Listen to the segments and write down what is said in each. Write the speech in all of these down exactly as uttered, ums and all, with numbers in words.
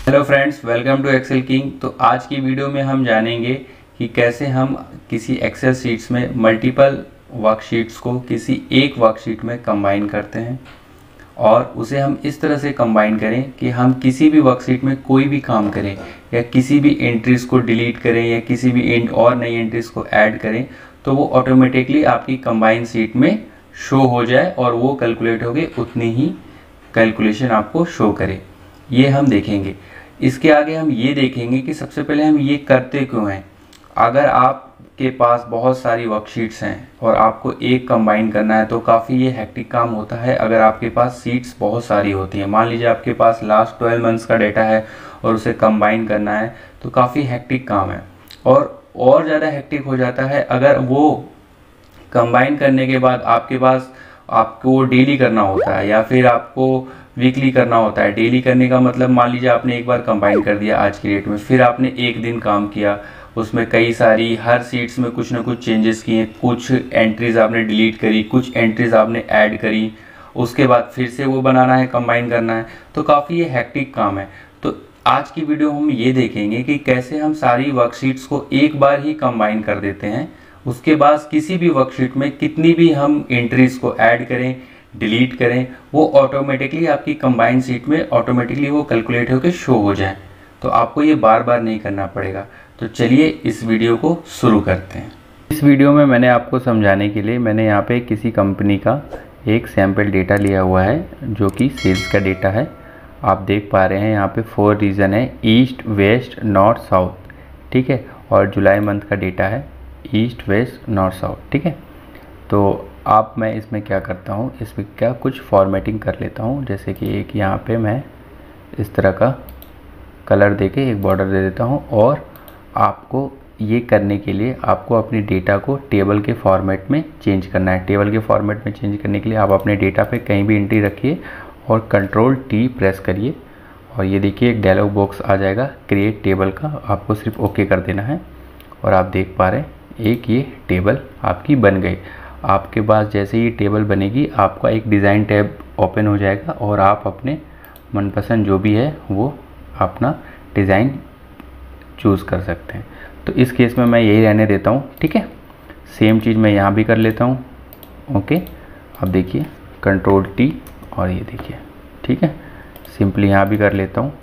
Hello friends, welcome to Excel king. तो आज की वीडियो में हम जानेंगे कि कैसे हम किसी एक्सेल शीट्स में मल्टीपल वर्कशीट्स को किसी एक वर्कशीट में कंबाइन करते हैं और उसे हम इस तरह से कंबाइन करें कि हम किसी भी वर्कशीट में कोई भी काम करें या किसी भी एंट्रीज को डिलीट करें या किसी भी एंड और नई एंट्रीज को ऐड करें तो वो ऑटोमेटिकली आपकी कंबाइन शीट में शो हो जाए और वो कैलकुलेट हो गए उतनी ही कैलकुलेशन आपको शो करे। ये हम देखेंगे। इसके आगे हम ये देखेंगे कि सबसे पहले हम ये करते क्यों हैं। अगर आपके पास बहुत सारी वर्कशीट्स हैं और आपको एक कंबाइन करना है तो काफ़ी ये हेक्टिक काम होता है। अगर आपके पास शीट्स बहुत सारी होती हैं, मान लीजिए आपके पास लास्ट ट्वेल्व मंथ्स का डेटा है और उसे कंबाइन करना है तो काफ़ी हेक्टिक काम है। और और ज़्यादा हेक्टिक हो जाता है अगर वो कंबाइन करने के बाद आपके पास आपको डेली करना होता है या फिर आपको वीकली करना होता है। डेली करने का मतलब मान लीजिए आपने एक बार कंबाइन कर दिया आज की डेट में, फिर आपने एक दिन काम किया, उसमें कई सारी हर सीट्स में कुछ ना कुछ चेंजेस किए, कुछ एंट्रीज आपने डिलीट करी, कुछ एंट्रीज आपने ऐड करी, उसके बाद फिर से वो बनाना है, कंबाइन करना है, तो काफ़ी ये हेक्टिक काम है। तो आज की वीडियो हम ये देखेंगे कि कैसे हम सारी वर्कशीट्स को एक बार ही कंबाइन कर देते हैं। उसके बाद किसी भी वर्कशीट में कितनी भी हम एंट्रीज को ऐड करें, डिलीट करें, वो ऑटोमेटिकली आपकी कंबाइन शीट में ऑटोमेटिकली वो कैलकुलेट होकर शो हो जाए। तो आपको ये बार बार नहीं करना पड़ेगा। तो चलिए इस वीडियो को शुरू करते हैं। इस वीडियो में मैंने आपको समझाने के लिए मैंने यहाँ पे किसी कंपनी का एक सैम्पल डेटा लिया हुआ है जो कि सेल्स का डेटा है। आप देख पा रहे हैं यहाँ पे फोर रीजन है, ईस्ट, वेस्ट, नॉर्थ, साउथ, ठीक है। और जुलाई मंथ का डेटा है ईस्ट, वेस्ट, नॉर्थ, साउथ, ठीक है। तो आप मैं इसमें क्या करता हूँ, इसमें क्या कुछ फॉर्मेटिंग कर लेता हूँ। जैसे कि एक यहाँ पे मैं इस तरह का कलर देके एक बॉर्डर दे देता हूँ। और आपको ये करने के लिए आपको अपनी डेटा को टेबल के फॉर्मेट में चेंज करना है। टेबल के फॉर्मेट में चेंज करने के लिए आप अपने डेटा पे कहीं भी एंट्री रखिए और कंट्रोल टी प्रेस करिए और ये देखिए एक डायलॉग बॉक्स आ जाएगा क्रिएट टेबल का। आपको सिर्फ ओके कर देना है और आप देख पा रहे हैं एक ये टेबल आपकी बन गई। आपके पास जैसे ही टेबल बनेगी आपका एक डिज़ाइन टैब ओपन हो जाएगा और आप अपने मनपसंद जो भी है वो अपना डिज़ाइन चूज़ कर सकते हैं। तो इस केस में मैं यही रहने देता हूँ, ठीक है। सेम चीज़ मैं यहाँ भी कर लेता हूँ, ओके। अब देखिए कंट्रोल टी और ये देखिए, ठीक है। सिंपली यहाँ भी कर लेता हूँ।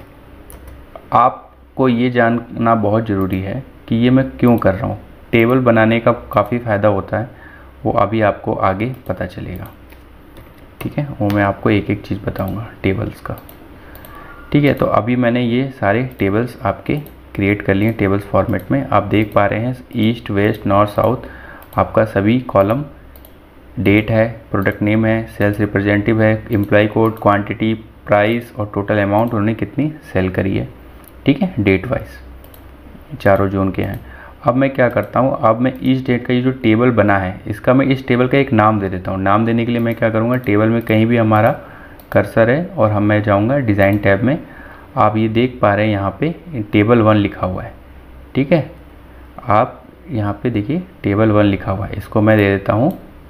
आपको ये जानना बहुत ज़रूरी है कि ये मैं क्यों कर रहा हूँ। टेबल बनाने का काफ़ी फ़ायदा होता है, वो अभी आपको आगे पता चलेगा, ठीक है। वो मैं आपको एक एक चीज़ बताऊंगा टेबल्स का, ठीक है। तो अभी मैंने ये सारे टेबल्स आपके क्रिएट कर लिए टेबल्स फॉर्मेट में। आप देख पा रहे हैं ईस्ट, वेस्ट, नॉर्थ, साउथ आपका सभी कॉलम, डेट है, प्रोडक्ट नेम है, सेल्स रिप्रेजेंटेटिव है, एम्प्लॉय कोड, क्वांटिटी, प्राइस और टोटल अमाउंट उन्होंने कितनी सेल करी है, ठीक है, डेट वाइज चारों जोन के हैं। अब मैं क्या करता हूँ, अब मैं इस डेट का ये जो टेबल बना है इसका मैं इस टेबल का एक नाम दे देता हूँ। नाम देने के लिए मैं क्या करूँगा, टेबल में कहीं भी हमारा कर्सर है और हम मैं जाऊँगा डिज़ाइन टैब में। आप ये देख पा रहे हैं यहाँ पे टेबल वन लिखा हुआ है, ठीक है। आप यहाँ पे देखिए टेबल वन लिखा हुआ है, इसको मैं दे देता हूँ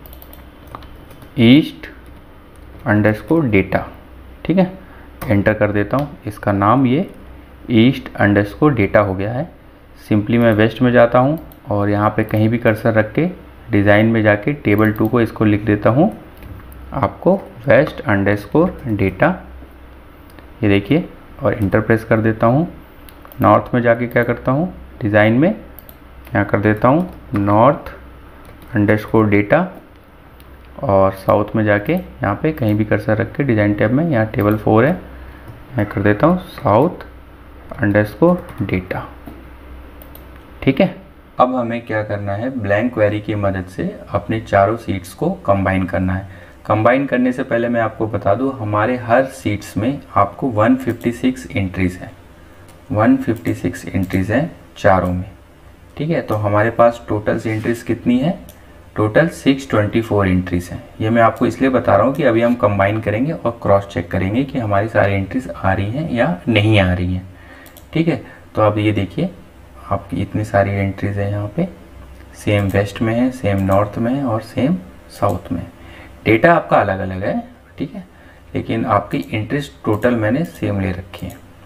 ईस्ट अंडरस्कोर डेटा, ठीक है। एंटर कर देता हूँ, इसका नाम ये ईस्ट अंडरस्कोर डेटा हो गया है। सिंपली मैं वेस्ट में जाता हूँ और यहाँ पे कहीं भी कर्सर रख के डिज़ाइन में जाके टेबल टू को इसको लिख देता हूँ आपको वेस्ट अंडरस्कोर डेटा, ये देखिए, और इंटर प्रेस कर देता हूँ। नॉर्थ में जाके क्या करता हूँ, डिज़ाइन में यहाँ कर देता हूँ नॉर्थ अंडरस्कोर डेटा और साउथ में जाके यहाँ पे कहीं भी कर्सर रख के डिज़ाइन टैब में यहाँ टेबल फोर है, मैं कर देता हूँ साउथ अंडरस्कोर डेटा, ठीक है। अब हमें क्या करना है, ब्लैंक क्वेरी की मदद से अपने चारों सीट्स को कंबाइन करना है। कंबाइन करने से पहले मैं आपको बता दूं हमारे हर सीट्स में आपको एक सौ छप्पन एंट्रीज है, एक सौ छप्पन एंट्रीज है चारों में, ठीक है। तो हमारे पास टोटल एंट्रीज कितनी है, टोटल छह सौ चौबीस एंट्रीज हैं। ये मैं आपको इसलिए बता रहा हूँ कि अभी हम कंबाइन करेंगे और क्रॉस चेक करेंगे कि हमारी सारी एंट्रीज आ रही हैं या नहीं आ रही हैं, ठीक है। तो अब ये देखिए आपकी इतनी सारी एंट्रीज है यहाँ पे, सेम वेस्ट में है, सेम नॉर्थ में है और सेम साउथ में। डेटा आपका अलग अलग है, ठीक है, लेकिन आपकी एंट्रीज टोटल मैंने सेम ले रखी है,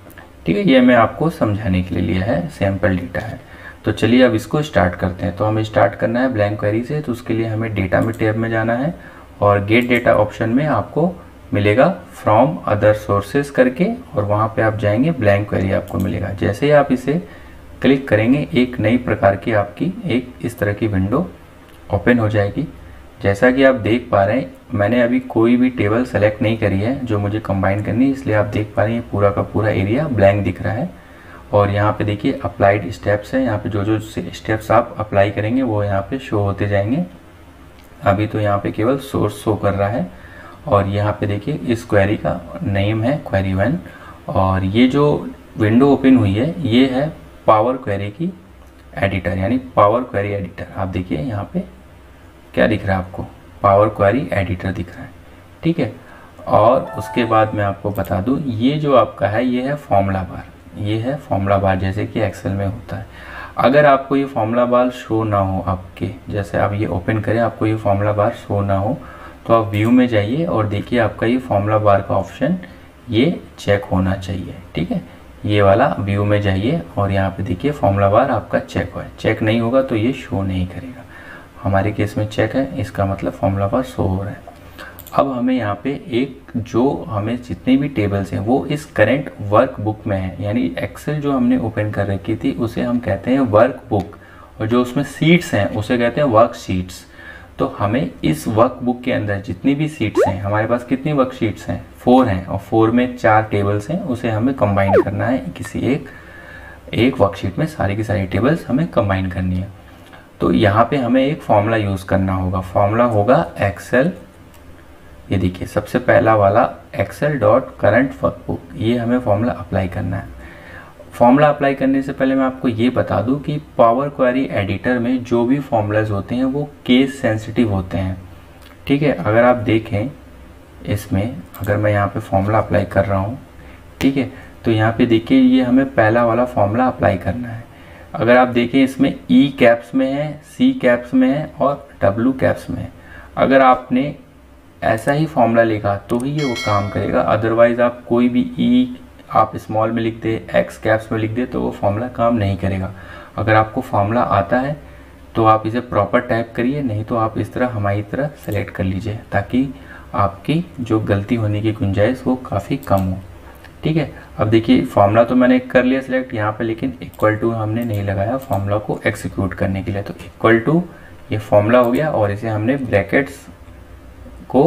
ठीक है, ये मैं आपको समझाने के लिए लिया है, सैम्पल डेटा है। तो चलिए अब इसको स्टार्ट करते हैं। तो हमें स्टार्ट करना है ब्लैंक क्वेरी से, तो उसके लिए हमें डेटा में टैब में जाना है और गेट डेटा ऑप्शन में आपको मिलेगा फ्रॉम अदर सोर्सेज करके, और वहाँ पे आप जाएंगे ब्लैंक क्वेरी आपको मिलेगा। जैसे ही आप इसे क्लिक करेंगे एक नई प्रकार की आपकी एक इस तरह की विंडो ओपन हो जाएगी। जैसा कि आप देख पा रहे हैं, मैंने अभी कोई भी टेबल सेलेक्ट नहीं करी है जो मुझे कंबाइन करनी है, इसलिए आप देख पा रहे हैं पूरा का पूरा एरिया ब्लैंक दिख रहा है। और यहाँ पे देखिए अप्लाइड स्टेप्स है, यहाँ पे जो जो स्टेप्स आप अप्लाई करेंगे वो यहाँ पे शो होते जाएंगे। अभी तो यहाँ पे केवल सोर्स शो कर रहा है। और यहाँ पे देखिए इस क्वेरी का नेम है क्वेरी वन, और ये जो विंडो ओपन हुई है ये है पावर क्वेरी की एडिटर, यानी पावर क्वेरी एडिटर। आप देखिए यहाँ पे क्या दिख रहा है आपको, पावर क्वेरी एडिटर दिख रहा है, ठीक है। और उसके बाद मैं आपको बता दूं, ये जो आपका है ये है फॉर्मूला बार, ये है फॉर्मूला बार जैसे कि एक्सेल में होता है। अगर आपको ये फॉर्मूला बार शो ना हो आपके, जैसे आप ये ओपन करें आपको ये फॉर्मूला बार शो ना हो, तो आप व्यू में जाइए और देखिए आपका ये फॉर्मूला बार का ऑप्शन ये चेक होना चाहिए, ठीक है। ये वाला व्यू में जाइए और यहाँ पे देखिए फॉर्मूला बार आपका चेक हो, चेक नहीं होगा तो ये शो नहीं करेगा। हमारे केस में चेक है, इसका मतलब फॉर्मूला बार शो हो रहा है। अब हमें यहाँ पे एक जो हमें जितने भी टेबल्स हैं वो इस करंट वर्क बुक में है, यानी एक्सेल जो हमने ओपन कर रखी थी उसे हम कहते हैं वर्क बुक, और जो उसमें सीट्स हैं उसे कहते हैं वर्क शीट्स। तो हमें इस वर्क बुक के अंदर जितनी भी सीट्स हैं, हमारे पास कितनी वर्क शीट्स हैं, फोर हैं, और फोर में चार टेबल्स हैं, उसे हमें कंबाइन करना है किसी एक एक वर्कशीट में। सारी की सारी टेबल्स हमें कंबाइन करनी है। तो यहाँ पे हमें एक फॉर्मूला यूज़ करना होगा, फॉर्मूला होगा एक्सेल, ये देखिए सबसे पहला वाला एक्सेल डॉट करंट वर्कबुक, ये हमें फॉर्मूला अप्लाई करना है। फॉर्मूला अप्लाई करने से पहले मैं आपको ये बता दूं कि पावर क्वेरी एडिटर में जो भी फॉर्मूलाज होते हैं वो केस सेंसिटिव होते हैं, ठीक है। अगर आप देखें इसमें, अगर मैं यहाँ पे फॉर्मूला अप्लाई कर रहा हूँ, ठीक है, तो यहाँ पे देखिए ये हमें पहला वाला फॉर्मूला अप्लाई करना है। अगर आप देखें इसमें ई कैप्स में है, सी कैप्स में है और डब्ल्यू कैप्स में है। अगर आपने ऐसा ही फॉर्मूला लिखा तो ही ये वो काम करेगा, अदरवाइज आप कोई भी ई आप स्मॉल में लिख दे, एक्स कैप्स में लिख दे, तो वो फॉर्मूला काम नहीं करेगा। अगर आपको फॉर्मूला आता है तो आप इसे प्रॉपर टाइप करिए, नहीं तो आप इस तरह हमारी तरह सेलेक्ट कर लीजिए, ताकि आपकी जो गलती होने की गुंजाइश वो काफ़ी कम हो, ठीक है। अब देखिए फॉर्मूला तो मैंने कर लिया सिलेक्ट यहाँ पे, लेकिन इक्वल टू हमने नहीं लगाया फॉर्मूला को एग्जीक्यूट करने के लिए। तो इक्वल टू ये फॉर्मूला हो गया, और इसे हमने ब्रैकेट्स को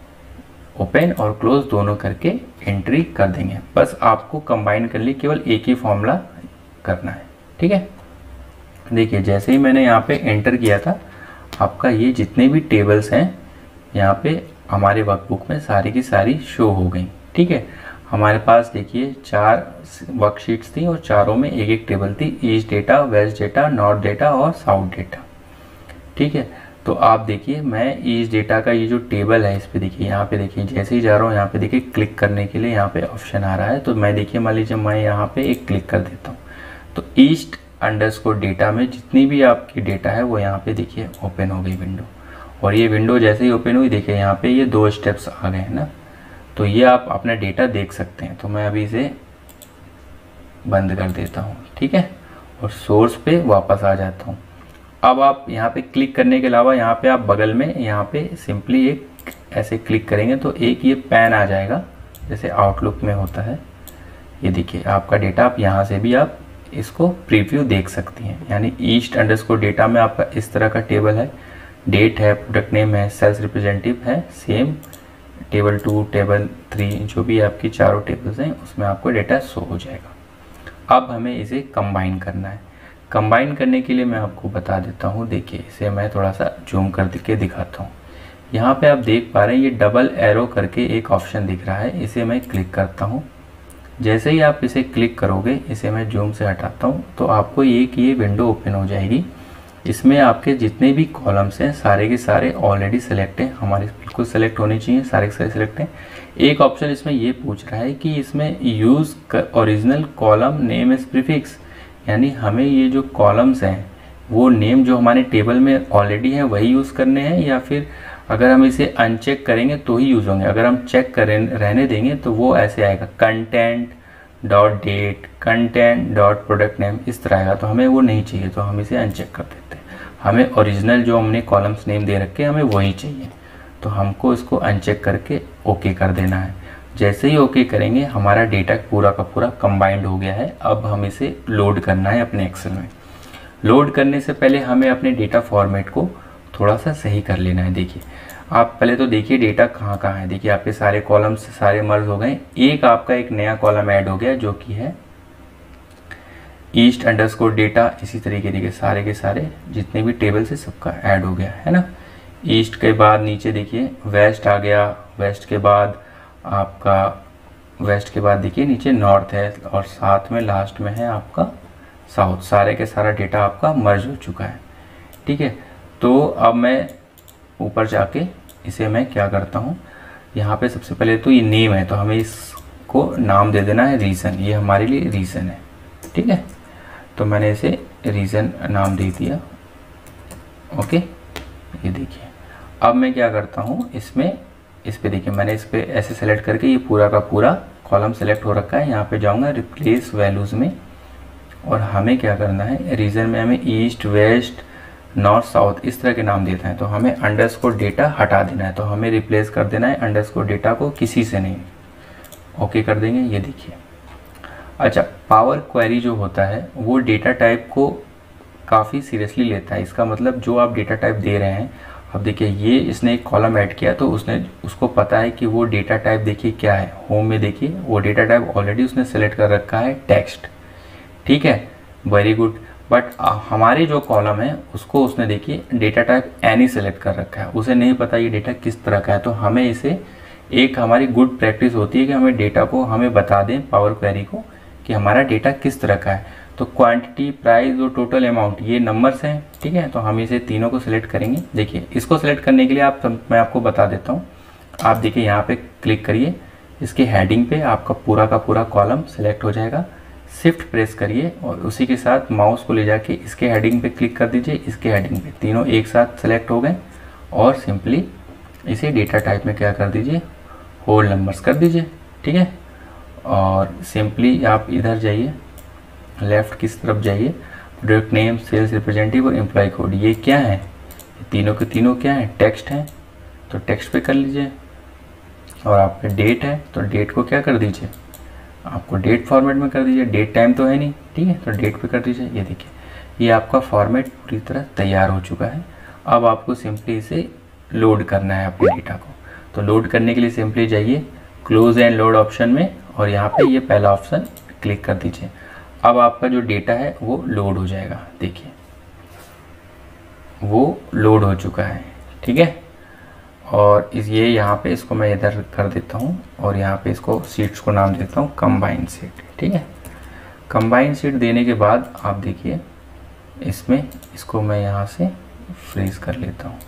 ओपन और क्लोज दोनों करके एंट्री कर देंगे। बस आपको कंबाइन कर लिए केवल एक ही फॉर्मूला करना है, ठीक है। देखिए जैसे ही मैंने यहाँ पे एंटर किया था, आपका ये जितने भी टेबल्स हैं यहाँ पे हमारे वर्कबुक में सारी की सारी शो हो गई, ठीक है। हमारे पास देखिए चार वर्कशीट्स थी और चारों में एक एक टेबल थी, east data, west data, north data और साउथ डेटा, ठीक है। तो आप देखिए मैं ईस्ट डेटा का ये जो टेबल है इस पे देखिए, यहाँ पे देखिए जैसे ही जा रहा हूँ यहाँ पे देखिए क्लिक करने के लिए यहाँ पे ऑप्शन आ रहा है। तो मैं देखिए मान लीजिए मैं यहाँ पे एक क्लिक कर देता हूँ, तो ईस्ट अंडरस्कोर डेटा में जितनी भी आपकी डेटा है वो यहाँ पे देखिए ओपन हो गई विंडो। और ये विंडो जैसे ही ओपन हुई देखिए यहाँ पे ये दो स्टेप्स आ गए हैं ना, तो ये आप अपना डेटा देख सकते हैं। तो मैं अभी इसे बंद कर देता हूँ, ठीक है, और सोर्स पे वापस आ जाता हूँ। अब आप यहाँ पे क्लिक करने के अलावा यहाँ पे आप बगल में यहाँ पे सिंपली एक ऐसे क्लिक करेंगे तो एक ये पैन आ जाएगा, जैसे आउटलुक में होता है। ये देखिए आपका डेटा, आप यहाँ से भी आप इसको प्रीव्यू देख सकती हैं। यानी ईस्ट अंडरस्कोर डेटा में आपका इस तरह का टेबल है, डेट है, प्रोडक्ट नेम है, सेल्स रिप्रेजेंटेटिव है, same table two, table three, जो भी आपकी चारों टेबल्स हैं उसमें आपको डेटा शो हो जाएगा। अब हमें इसे कंबाइन करना है। कंबाइन करने के लिए मैं आपको बता देता हूँ, देखिए इसे मैं थोड़ा सा जूम कर के दिखाता हूँ। यहाँ पे आप देख पा रहे हैं ये डबल एरो करके एक ऑप्शन दिख रहा है, इसे मैं क्लिक करता हूँ। जैसे ही आप इसे क्लिक करोगे, इसे मैं जूम से हटाता हूँ, तो आपको एक ये विंडो ओपन हो जाएगी। इसमें आपके जितने भी कॉलम्स हैं सारे के सारे ऑलरेडी सेलेक्ट हैं, हमारे बिल्कुल सेलेक्ट होने चाहिए, सारे के सारे सेलेक्ट हैं। एक ऑप्शन इसमें ये पूछ रहा है कि इसमें use original column name is prefix, यानी हमें ये जो कॉलम्स हैं वो नेम जो हमारे टेबल में ऑलरेडी हैं वही यूज़ करने हैं, या फिर अगर हम इसे अनचेक करेंगे तो ही यूज़ होंगे। अगर हम चेक करें रहने देंगे तो वो ऐसे आएगा, content dot date content dot product name इस तरह आएगा, तो हमें वो नहीं चाहिए, तो हम इसे अनचेक कर देते हैं। हमें ओरिजिनल जो हमने कॉलम्स नेम दे रखे हमें वही चाहिए, तो हमको इसको अनचेक करके ओके कर देना है। जैसे ही ओके करेंगे हमारा डेटा पूरा का पूरा कंबाइंड हो गया है। अब हम इसे लोड करना है अपने एक्सेल में। लोड करने से पहले हमें अपने डेटा फॉर्मेट को थोड़ा सा सही कर लेना है। देखिए आप पहले तो देखिए डेटा कहाँ कहाँ है। देखिए आपके सारे कॉलम्स सारे मर्ज हो गए, एक आपका एक नया कॉलम ऐड हो गया जो कि है ईस्ट अंडरस्कोर डेटा। इसी तरीके देखिए सारे के सारे जितने भी टेबल से सबका ऐड हो गया है ना। ईस्ट के बाद नीचे देखिए वेस्ट आ गया, वेस्ट के बाद आपका वेस्ट के बाद देखिए नीचे नॉर्थ है, और साथ में लास्ट में है आपका साउथ। सारे के सारा डेटा आपका मर्ज हो चुका है। ठीक है, तो अब मैं ऊपर जाके इसे मैं क्या करता हूँ, यहाँ पे सबसे पहले तो ये नेम है, तो हमें इसको नाम दे देना है रीज़न। ये हमारे लिए रीज़न है। ठीक है, तो मैंने इसे रीज़न नाम दे दिया। ओके, ये देखिए अब मैं क्या करता हूँ, इसमें इस पे देखिए मैंने इस पे ऐसे सेलेक्ट करके ये पूरा का पूरा कॉलम सेलेक्ट हो रखा है। यहाँ पे जाऊँगा रिप्लेस वैल्यूज़ में, और हमें क्या करना है, रीजन में हमें ईस्ट वेस्ट नॉर्थ साउथ इस तरह के नाम देता है, तो हमें अंडरस्कोर डेटा हटा देना है। तो हमें रिप्लेस कर देना है अंडरस्कोर डेटा को किसी से नहीं। ओके कर देंगे। ये देखिए अच्छा, पावर क्वेरी जो होता है वो डेटा टाइप को काफ़ी सीरियसली लेता है। इसका मतलब जो आप डेटा टाइप दे रहे हैं, अब देखिए ये इसने एक कॉलम ऐड किया तो उसने उसको पता है कि वो डेटा टाइप देखिए क्या है। होम में देखिए वो डेटा टाइप ऑलरेडी उसने सेलेक्ट कर रखा है टेक्स्ट। ठीक है, वेरी गुड। बट हमारे जो कॉलम है उसको उसने देखिए डेटा टाइप एनी सेलेक्ट कर रखा है, उसे नहीं पता ये डेटा किस तरह का है। तो हमें इसे एक हमारी गुड प्रैक्टिस होती है कि हमें डेटा को हमें बता दें पावर क्वेरी को कि हमारा डेटा किस तरह का है। तो क्वांटिटी, प्राइस और टोटल अमाउंट ये नंबर्स हैं। ठीक है, तो हम इसे तीनों को सिलेक्ट करेंगे। देखिए इसको सिलेक्ट करने के लिए आप मैं आपको बता देता हूँ। आप देखिए यहाँ पे क्लिक करिए, इसके हेडिंग पे आपका पूरा का पूरा कॉलम सिलेक्ट हो जाएगा। शिफ्ट प्रेस करिए और उसी के साथ माउस को ले जाके इसके हेडिंग पे क्लिक कर दीजिए, इसके हेडिंग पे तीनों एक साथ सेलेक्ट हो गए। और सिंपली इसे डेटा टाइप में क्या कर दीजिए, होल नंबर्स कर दीजिए। ठीक है, और सिंपली आप इधर जाइए, लेफ्ट किस तरफ जाइए, प्रोडक्ट नेम, सेल्स रिप्रेजेंटेटिव और एम्प्लॉय कोड। ये क्या है, ये तीनों के तीनों क्या है, टेक्स्ट हैं, तो टेक्स्ट पे कर लीजिए। और आपका डेट है तो डेट को क्या कर दीजिए, आपको डेट फॉर्मेट में कर दीजिए। डेट टाइम तो है नहीं, ठीक है, तो डेट पे कर दीजिए। ये देखिए ये आपका फॉर्मेट पूरी तरह तैयार हो चुका है। अब आपको सिंपली इसे लोड करना है अपने डेटा को। तो लोड करने के लिए सिंपली जाइए क्लोज एंड लोड ऑप्शन में, और यहाँ पे ये पहला ऑप्शन क्लिक कर दीजिए। अब आपका जो डेटा है वो लोड हो जाएगा। देखिए वो लोड हो चुका है। ठीक है, और इस ये यहाँ पे इसको मैं इधर कर देता हूँ, और यहाँ पे इसको सीट्स को नाम देता हूँ कंबाइंड सीट। ठीक है, कंबाइंड सीट देने के बाद आप देखिए इसमें इसको मैं यहाँ से फ्रीज कर लेता हूँ।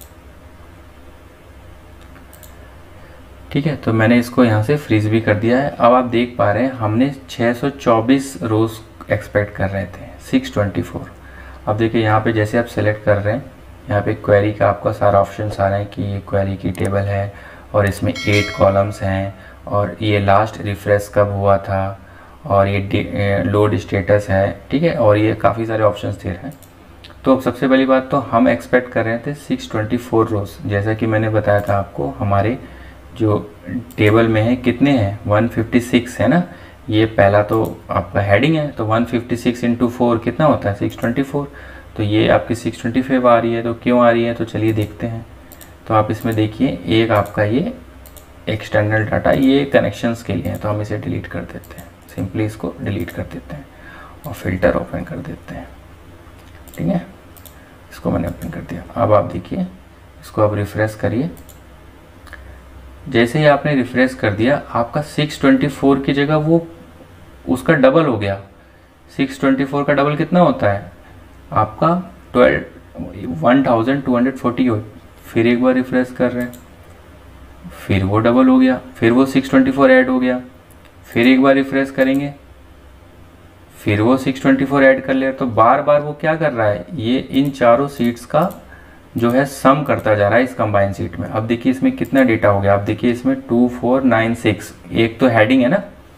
ठीक है, तो मैंने इसको यहाँ से फ्रीज भी कर दिया है। अब आप देख पा रहे हैं हमने छः सौ चौबीस रोज एक्सपेक्ट कर रहे थे, छह सौ चौबीस। अब देखिए यहाँ पे जैसे आप सेलेक्ट कर रहे हैं, यहाँ पे क्वेरी का आपका सारा ऑप्शन आ रहा है कि ये क्वेरी की टेबल है और इसमें एट कॉलम्स हैं, और ये लास्ट रिफ्रेश कब हुआ था, और ये लोड स्टेटस है। ठीक है, और ये काफ़ी सारे ऑप्शंस दे रहे हैं। तो अब सबसे पहली बात तो हम एक्सपेक्ट कर रहे थे छह सौ चौबीस रोज, जैसा कि मैंने बताया था आपको हमारे जो टेबल में है कितने हैं, एक सौ छप्पन है ना। ये पहला तो आपका हेडिंग है, तो एक सौ छप्पन इंटू फोर कितना होता है, छह सौ चौबीस। तो ये आपकी छह सौ पच्चीस आ रही है, तो क्यों आ रही है, तो चलिए देखते हैं। तो आप इसमें देखिए एक आपका ये एक्सटर्नल डाटा ये कनेक्शंस के लिए है, तो हम इसे डिलीट कर देते हैं। सिंपली इसको डिलीट कर देते हैं और फिल्टर ओपन कर देते हैं। ठीक है, इसको मैंने ओपन कर दिया। अब आप देखिए इसको आप रिफ्रेश करिए। जैसे ही आपने रिफ्रेश कर दिया, आपका छह सौ चौबीस की जगह वो उसका डबल हो गया। छह सौ चौबीस का डबल कितना होता है आपका twelve one thousand two hundred forty. फिर एक बार रिफ्रेश कर रहे हैं, फिर वो डबल हो गया, फिर वो छह सौ चौबीस ऐड हो गया। फिर एक बार रिफ्रेश करेंगे, फिर वो छह सौ चौबीस ऐड कर लिया। तो बार बार वो क्या कर रहा है, ये इन चारों सीट्स का जो है सम करता जा रहा है इस कंबाइन सीट में। अब देखिए इसमें कितना डेटा हो गया, अब देखिए इसमें टू फोर नाइन सिक्स, एक तो हेडिंग है ना,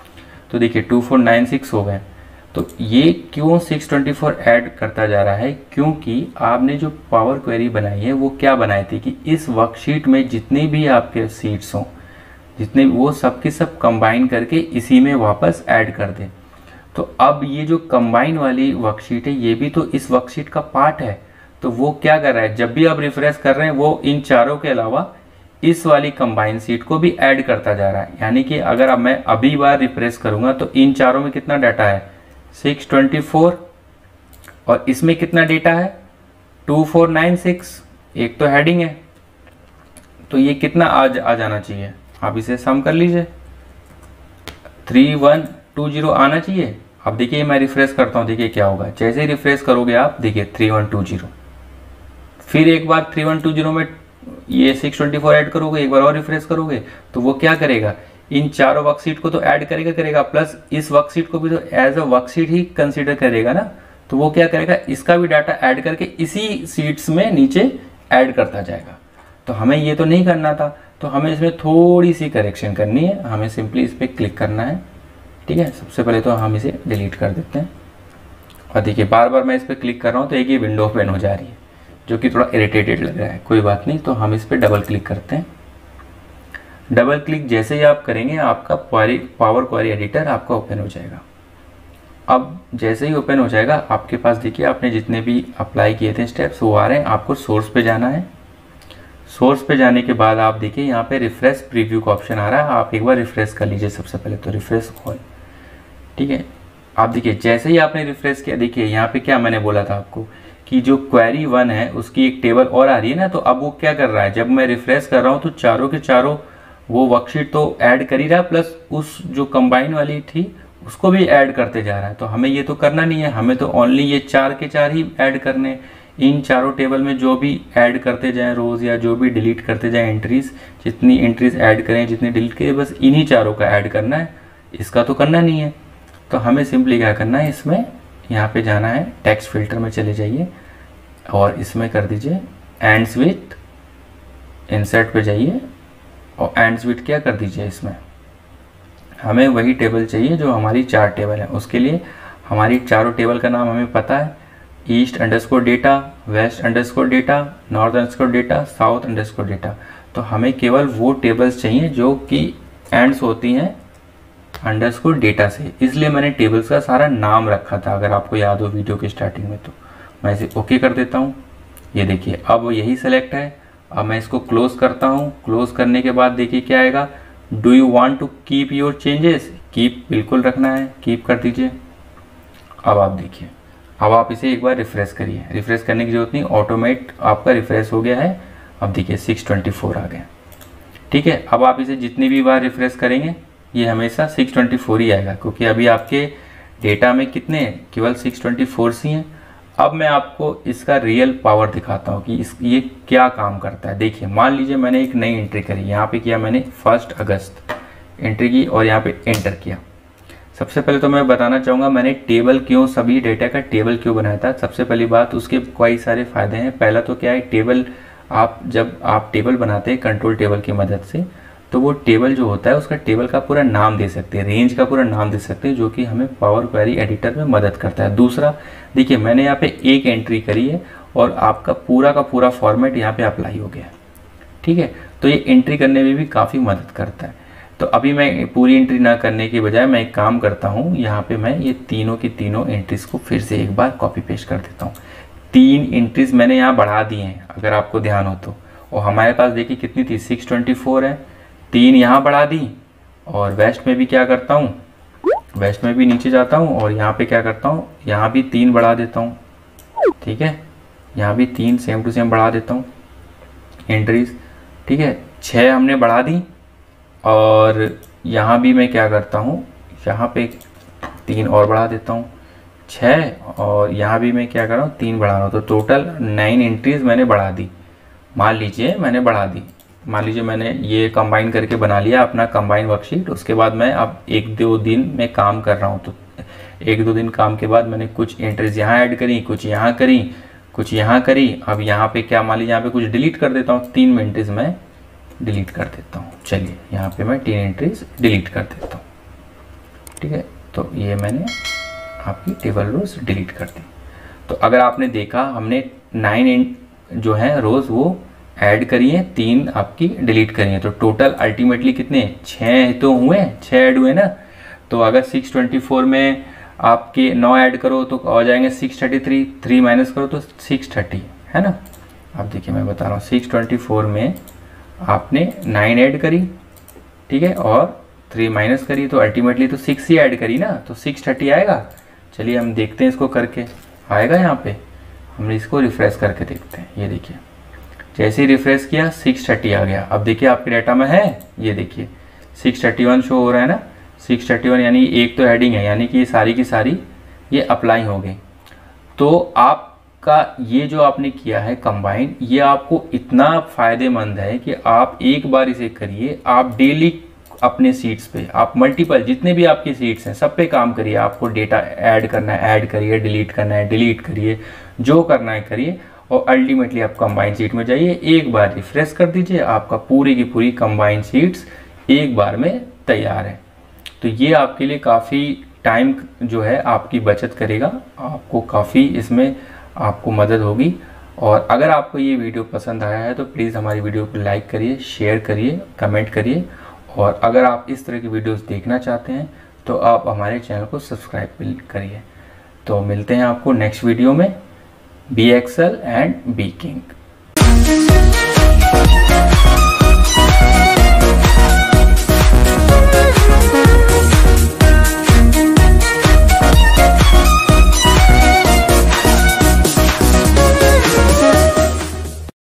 तो देखिए टू फोर नाइन सिक्स हो गए। तो ये क्यों सिक्स ट्वेंटी फोर ऐड करता जा रहा है, क्योंकि आपने जो पावर क्वेरी बनाई है वो क्या बनाई थी कि इस वर्कशीट में जितने भी आपके सीट्स हों, जितने वो सब के सब कंबाइन करके इसी में वापस ऐड कर दें। तो अब ये जो कंबाइन वाली वर्कशीट है ये भी तो इस वर्कशीट का पार्ट है। तो वो क्या कर रहा है, जब भी आप रिफ्रेश कर रहे हैं वो इन चारों के अलावा इस वाली कंबाइन सीट को भी ऐड करता जा रहा है। यानी कि अगर अब मैं अभी बार रिफ्रेश करूंगा तो इन चारों में कितना डाटा है, सिक्स ट्वेंटी फोर, और इसमें कितना डेटा है, टू फोर नाइन सिक्स। एक तो हेडिंग है, तो ये कितना आ, आ जाना चाहिए, आप इसे सम कर लीजिए, थ्री वन टू जीरो आना चाहिए। अब देखिए मैं रिफ्रेश करता हूँ, देखिए क्या होगा, जैसे ही रिफ्रेश करोगे आप देखिए थ्री वन टू जीरो, फिर एक बार थ्री वन टू जीरो में ये सिक्स ट्वेंटी फोर ऐड करोगे, एक बार और रिफ्रेश करोगे तो वो क्या करेगा, इन चारों वर्कशीट को तो ऐड करेगा करेगा प्लस इस वर्कशीट को भी तो एज अ वर्कशीट ही कंसीडर करेगा ना। तो वो क्या करेगा, इसका भी डाटा ऐड करके इसी सीट्स में नीचे ऐड करता जाएगा। तो हमें ये तो नहीं करना था, तो हमें इसमें थोड़ी सी करेक्शन करनी है। हमें सिंपली इस पर क्लिक करना है, ठीक है। सबसे पहले तो हम इसे डिलीट कर देते हैं, और देखिए बार बार मैं इस पर क्लिक कर रहा हूँ तो एक ही विंडो ओपन हो जा रही है जो कि थोड़ा इरिटेटेड लग रहा है। कोई बात नहीं, तो हम इस पर डबल क्लिक करते हैं। डबल क्लिक जैसे ही आप करेंगे आपका क्वेरी पावर क्वेरी एडिटर आपका ओपन हो जाएगा। अब जैसे ही ओपन हो जाएगा आपके पास देखिए आपने जितने भी अप्लाई किए थे स्टेप्स वो आ रहे हैं। आपको सोर्स पे जाना है, सोर्स पे जाने के बाद आप देखिए यहाँ पे रिफ्रेश प्रीव्यू का ऑप्शन आ रहा है, आप एक बार रिफ्रेश कर लीजिए। सबसे पहले तो रिफ्रेश ऑल, ठीक है। आप देखिए जैसे ही आपने रिफ्रेश किया, देखिए यहाँ पे क्या मैंने बोला था आपको कि जो क्वेरी वन है उसकी एक टेबल और आ रही है ना, तो अब वो क्या कर रहा है, जब मैं रिफ्रेश कर रहा हूँ तो चारों के चारों वो वर्कशीट तो ऐड कर ही रहा है, प्लस उस जो कंबाइन वाली थी उसको भी ऐड करते जा रहा है। तो हमें ये तो करना नहीं है, हमें तो ओनली ये चार के चार ही ऐड करने। इन चारों टेबल में जो भी ऐड करते जाएं रोज या जो भी डिलीट करते जाएं एंट्रीज, जितनी एंट्रीज ऐड करें जितनी डिलीट करें, बस इन्हीं चारों का ऐड करना है, इसका तो करना नहीं है। तो हमें सिंपली क्या करना है, इसमें यहाँ पे जाना है, टेक्स्ट फिल्टर में चले जाइए और इसमें कर दीजिए एंड्स विथ, इंसर्ट पे जाइए और एंड्स विथ क्या कर दीजिए, इसमें हमें वही टेबल चाहिए जो हमारी चार टेबल है। उसके लिए हमारी चारों टेबल का नाम हमें पता है, east underscore data, west underscore data, north underscore data, south underscore data. तो हमें केवल वो टेबल्स चाहिए जो कि एंड्स होती हैं अंडरस्कोर डेटा से, इसलिए मैंने टेबल्स का सारा नाम रखा था, अगर आपको याद हो वीडियो की स्टार्टिंग में। तो मैं इसे ओके कर देता हूँ। ये देखिए अब यही सेलेक्ट है। अब मैं इसको क्लोज करता हूँ। क्लोज करने के बाद देखिए क्या आएगा, do you want to keep your changes, keep बिल्कुल रखना है, कीप कर दीजिए। अब आप देखिए, अब आप इसे एक बार रिफ्रेश करिए, रिफ्रेश करने की जरूरत नहीं, ऑटोमेट आपका रिफ्रेश हो गया है। अब देखिए सिक्स ट्वेंटी फोर आ गया, ठीक है। अब आप इसे जितनी भी बार रिफ्रेश करेंगे ये हमेशा सिक्स ट्वेंटी फोर ही आएगा, क्योंकि अभी आपके डेटा में कितने हैं, केवल सिक्स ट्वेंटी फोर सी हैं। अब मैं आपको इसका रियल पावर दिखाता हूँ कि इस ये क्या काम करता है। देखिए मान लीजिए मैंने एक नई एंट्री करी, यहाँ पे किया मैंने फर्स्ट अगस्त एंट्री की और यहाँ पे एंटर किया। सबसे पहले तो मैं बताना चाहूँगा मैंने टेबल क्यों, सभी डेटा का टेबल क्यों बनाया था। सबसे पहली बात, उसके कई सारे फायदे हैं। पहला तो क्या है, टेबल आप जब आप टेबल बनाते हैं कंट्रोल टेबल की मदद से, तो वो टेबल जो होता है उसका टेबल का पूरा नाम दे सकते हैं, रेंज का पूरा नाम दे सकते हैं, जो कि हमें पावर क्वेरी एडिटर में मदद करता है। दूसरा देखिए मैंने यहाँ पे एक एंट्री करी है और आपका पूरा का पूरा फॉर्मेट यहाँ पे अप्लाई हो गया, ठीक है। तो ये एंट्री करने में भी काफ़ी मदद करता है। तो अभी मैं पूरी एंट्री ना करने की बजाय मैं एक काम करता हूँ, यहाँ पे मैं ये तीनों की तीनों एंट्रीज को फिर से एक बार कॉपी पेस्ट कर देता हूँ। तीन एंट्रीज मैंने यहाँ बढ़ा दी हैं अगर आपको ध्यान हो तो, और हमारे पास देखिए कितनी थी, सिक्स ट्वेंटी फोर है, तीन यहाँ बढ़ा दी। और वेस्ट में भी क्या करता हूँ, वेस्ट में भी नीचे जाता हूँ और यहाँ पे क्या करता हूँ, यहाँ भी तीन बढ़ा देता हूँ, ठीक है। यहाँ भी तीन सेम टू सेम बढ़ा देता हूँ एंट्रीज, ठीक है। छः हमने बढ़ा दी और यहाँ भी मैं क्या करता हूँ, यहाँ पे तीन और बढ़ा देता हूँ, छः, और यहाँ भी मैं क्या कर रहा हूँ, तीन बढ़ा रहा हूँ। तो टोटल नाइन एंट्रीज मैंने बढ़ा दी, मान लीजिए मैंने बढ़ा दी। मान लीजिए मैंने ये कंबाइन करके बना लिया अपना कंबाइन वर्कशीट। उसके बाद मैं अब एक दो दिन में काम कर रहा हूँ, तो एक दो दिन काम के बाद मैंने कुछ एंट्रीज यहाँ ऐड करी, कुछ यहाँ करी, कुछ यहाँ करी। अब यहाँ पे क्या, मान लीजिए यहाँ पे कुछ डिलीट कर देता हूँ, तीन एंट्रीज मैं डिलीट कर देता हूँ। चलिए यहाँ पे मैं तीन एंट्रीज डिलीट कर देता हूँ। ठीक है। तो ये मैंने आपकी टेबल रोज डिलीट कर दी। तो अगर आपने देखा हमने नाइन जो है रोज वो ऐड करी है, तीन आपकी डिलीट करी है, तो टोटल अल्टीमेटली कितने, छः तो हुए, छः ऐड हुए ना। तो अगर सिक्स ट्वेंटी फोर में आपके नौ ऐड करो तो हो जाएंगे six thirty three, three minus करो तो सिक्स थर्टी, है ना। अब देखिए मैं बता रहा हूँ, सिक्स ट्वेंटी फोर में आपने नाइन ऐड करी, ठीक है, और थ्री माइनस करी, तो अल्टीमेटली तो सिक्स ही ऐड करी ना, तो सिक्स थर्टी आएगा। चलिए हम देखते हैं इसको करके, आएगा यहाँ पे, हम इसको रिफ्रेश करके देखते हैं। ये देखिए जैसे ही रिफ्रेश किया सिक्स थर्टी आ गया। अब देखिए आपके डाटा में है, ये देखिए सिक्स थर्टी वन शो हो रहा है ना, सिक्स थर्टी वन यानी एक तो हेडिंग है, यानी कि ये सारी की सारी ये अप्लाई हो गई। तो आपका ये जो आपने किया है कंबाइन, ये आपको इतना फ़ायदेमंद है कि आप एक बार इसे करिए, आप डेली अपने सीट्स पे आप मल्टीपल जितने भी आपकी सीट्स हैं सब पे काम करिए। आपको डेटा ऐड करना है ऐड करिए, डिलीट करना है डिलीट करिए, जो करना है करिए, और अल्टीमेटली आप कंबाइन सीट में जाइए, एक बार रिफ्रेश कर दीजिए, आपका पूरी की पूरी कंबाइन सीट्स एक बार में तैयार है। तो ये आपके लिए काफ़ी टाइम जो है आपकी बचत करेगा, आपको काफ़ी इसमें आपको मदद होगी। और अगर आपको ये वीडियो पसंद आया है तो प्लीज़ हमारी वीडियो को लाइक करिए, शेयर करिए, कमेंट करिए, और अगर आप इस तरह की वीडियोस देखना चाहते हैं तो आप हमारे चैनल को सब्सक्राइब करिए। तो मिलते हैं आपको नेक्स्ट वीडियो में। Be Excel and be king.